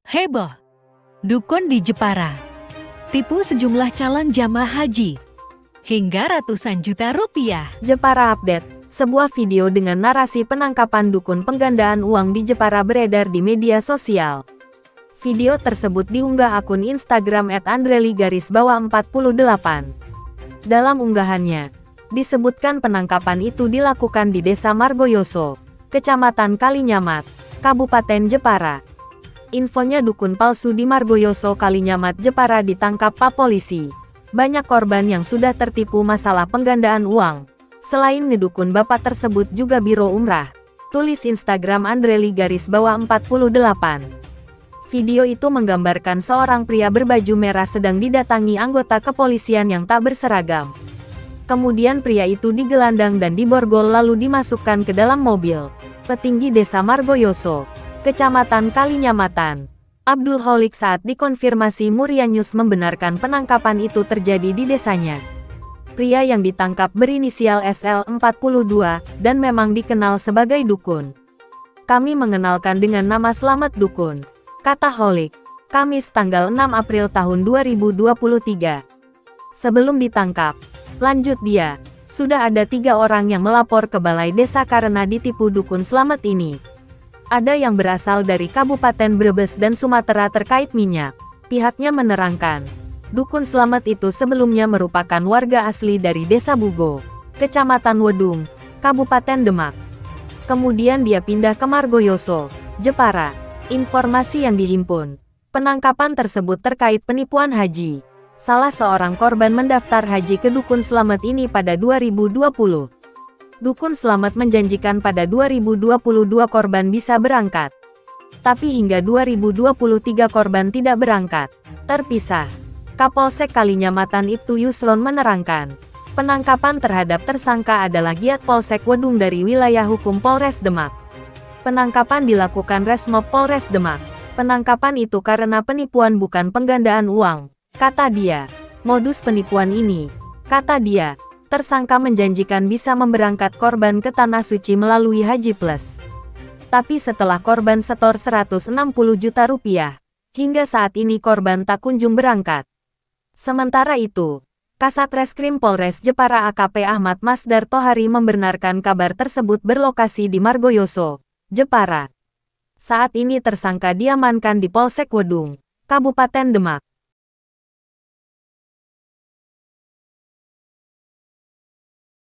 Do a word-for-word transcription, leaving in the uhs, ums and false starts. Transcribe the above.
Heboh, dukun di Jepara tipu sejumlah calon jamaah haji hingga ratusan juta rupiah. Jepara Update, sebuah video dengan narasi penangkapan dukun penggandaan uang di Jepara beredar di media sosial. Video tersebut diunggah akun Instagram et andreli garis bawah empat puluh delapan. Dalam unggahannya, disebutkan penangkapan itu dilakukan di Desa Margoyoso, Kecamatan Kalinyamat, Kabupaten Jepara. Infonya dukun palsu di Margoyoso, Kalinyamat, Jepara ditangkap Pak Polisi. Banyak korban yang sudah tertipu masalah penggandaan uang. Selain ngedukun bapak tersebut juga biro umrah. Tulis Instagram andreli garis bawah empat puluh delapan. Video itu menggambarkan seorang pria berbaju merah sedang didatangi anggota kepolisian yang tak berseragam. Kemudian pria itu digelandang dan diborgol lalu dimasukkan ke dalam mobil. Petinggi Desa Margoyoso, Kecamatan Kalinyamatan, Abdul Holik saat dikonfirmasi Muria News membenarkan penangkapan itu terjadi di desanya. Pria yang ditangkap berinisial S L empat puluh dua, dan memang dikenal sebagai dukun. Kami mengenalkan dengan nama Slamet Dukun, kata Holik, Kamis tanggal enam April tahun dua ribu dua puluh tiga. Sebelum ditangkap, lanjut dia, sudah ada tiga orang yang melapor ke balai desa karena ditipu dukun Slamet ini. Ada yang berasal dari Kabupaten Brebes dan Sumatera terkait minyak. Pihaknya menerangkan, dukun Slamet itu sebelumnya merupakan warga asli dari Desa Bugo, Kecamatan Wedung, Kabupaten Demak. Kemudian dia pindah ke Margoyoso, Jepara. Informasi yang dihimpun, penangkapan tersebut terkait penipuan haji. Salah seorang korban mendaftar haji ke dukun Slamet ini pada dua ribu dua puluh. Dukun Slamet menjanjikan pada dua ribu dua puluh dua korban bisa berangkat. Tapi hingga dua ribu dua puluh tiga korban tidak berangkat. Terpisah. Kapolsek Kalinyamatan Ibtu Yusron menerangkan, penangkapan terhadap tersangka adalah giat Polsek Wedung dari wilayah hukum Polres Demak. Penangkapan dilakukan Resmob Polres Demak. Penangkapan itu karena penipuan bukan penggandaan uang, kata dia. Modus penipuan ini, kata dia, tersangka menjanjikan bisa memberangkat korban ke Tanah Suci melalui Haji Plus. Tapi setelah korban setor seratus enam puluh juta rupiah, hingga saat ini korban tak kunjung berangkat. Sementara itu, Kasat Reskrim Polres Jepara A K P Ahmad Masdar Tohari membenarkan kabar tersebut berlokasi di Margoyoso, Jepara. Saat ini tersangka diamankan di Polsek Wedung, Kabupaten Demak.